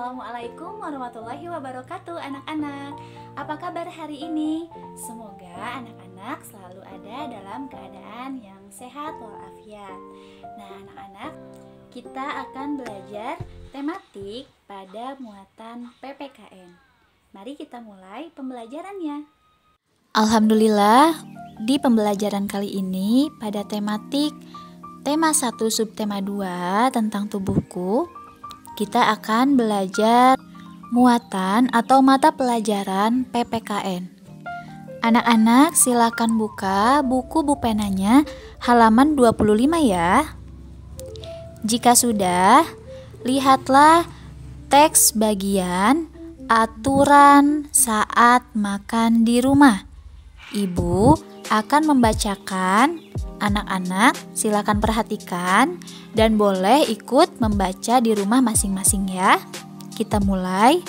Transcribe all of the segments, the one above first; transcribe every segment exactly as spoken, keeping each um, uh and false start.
Assalamualaikum warahmatullahi wabarakatuh anak-anak. Apa kabar hari ini? Semoga anak-anak selalu ada dalam keadaan yang sehat walafiat. Nah anak-anak, kita akan belajar tematik pada muatan P P K N. Mari kita mulai pembelajarannya. Alhamdulillah, di pembelajaran kali ini pada tematik tema satu subtema dua tentang tubuhku, kita akan belajar muatan atau mata pelajaran P P K N. Anak-anak silakan buka buku bupenanya halaman dua puluh lima ya. Jika sudah, lihatlah teks bagian aturan saat makan di rumah. Ibu akan membacakan. Anak-anak silakan perhatikan dan boleh ikut membaca di rumah masing-masing ya. Kita mulai.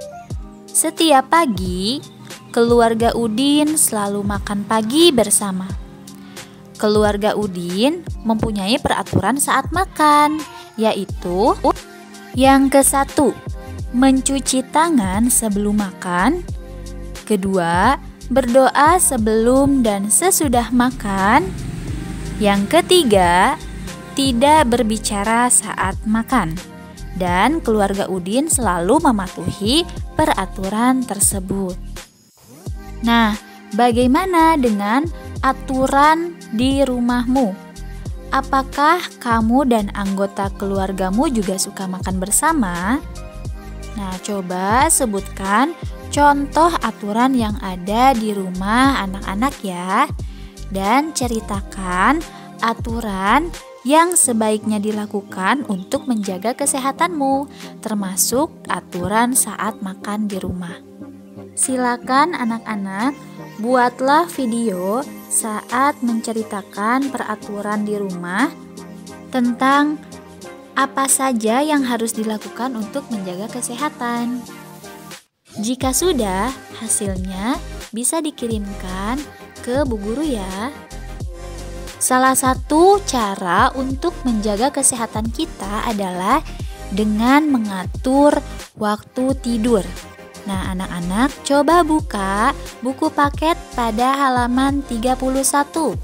Setiap pagi, keluarga Udin selalu makan pagi bersama. Keluarga Udin mempunyai peraturan saat makan, yaitu yang ke satu, mencuci tangan sebelum makan. Kedua, berdoa sebelum dan sesudah makan. Yang ketiga, tidak berbicara saat makan. Dan keluarga Udin selalu mematuhi peraturan tersebut. Nah, bagaimana dengan aturan di rumahmu? Apakah kamu dan anggota keluargamu juga suka makan bersama? Nah, coba sebutkan contoh aturan yang ada di rumah anak-anak ya. Dan ceritakan aturan yang sebaiknya dilakukan untuk menjaga kesehatanmu, termasuk aturan saat makan di rumah. Silakan anak-anak, buatlah video saat menceritakan peraturan di rumah tentang apa saja yang harus dilakukan untuk menjaga kesehatan. Jika sudah, hasilnya bisa dikirimkan ke Bu Guru ya. Salah satu cara untuk menjaga kesehatan kita adalah dengan mengatur waktu tidur. Nah, anak-anak coba buka buku paket pada halaman tiga puluh satu.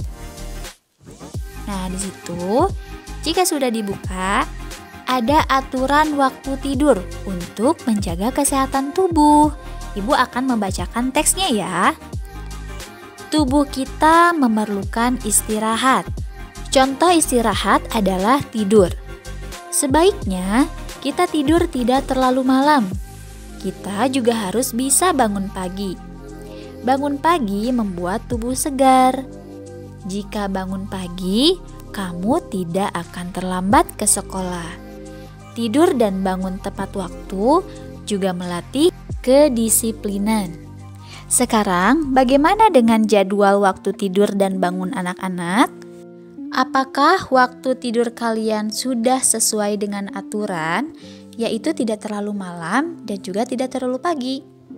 Nah, di situ jika sudah dibuka, ada aturan waktu tidur untuk menjaga kesehatan tubuh. Ibu akan membacakan teksnya ya. Tubuh kita memerlukan istirahat. Contoh istirahat adalah tidur. Sebaiknya kita tidur tidak terlalu malam. Kita juga harus bisa bangun pagi. Bangun pagi membuat tubuh segar. Jika bangun pagi, kamu tidak akan terlambat ke sekolah. Tidur dan bangun tepat waktu juga melatih kedisiplinan. Sekarang, bagaimana dengan jadwal waktu tidur dan bangun anak-anak? Apakah waktu tidur kalian sudah sesuai dengan aturan, yaitu tidak terlalu malam dan juga tidak terlalu pagi?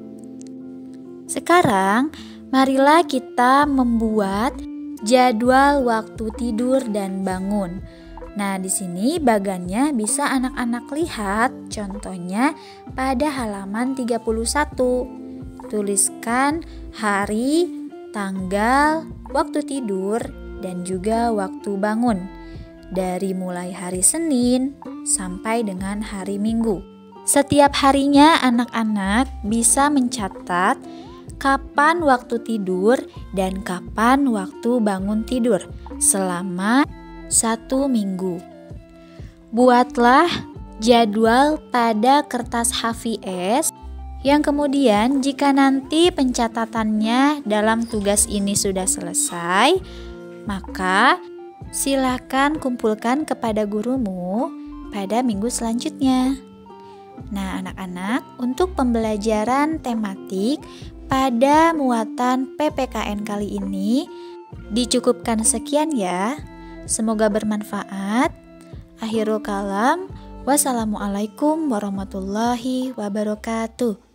Sekarang, marilah kita membuat jadwal waktu tidur dan bangun. Nah, di sini bagannya bisa anak-anak lihat, contohnya pada halaman tiga puluh satu. Tuliskan hari, tanggal, waktu tidur, dan juga waktu bangun. Dari mulai hari Senin sampai dengan hari Minggu. Setiap harinya anak-anak bisa mencatat kapan waktu tidur dan kapan waktu bangun tidur selama satu minggu. Buatlah jadwal pada kertas H V S yang kemudian jika nanti pencatatannya dalam tugas ini sudah selesai, maka silakan kumpulkan kepada gurumu pada minggu selanjutnya. Nah anak-anak, untuk pembelajaran tematik pada muatan P P K N kali ini dicukupkan sekian ya. Semoga bermanfaat. Akhirul kalam. Wassalamualaikum warahmatullahi wabarakatuh.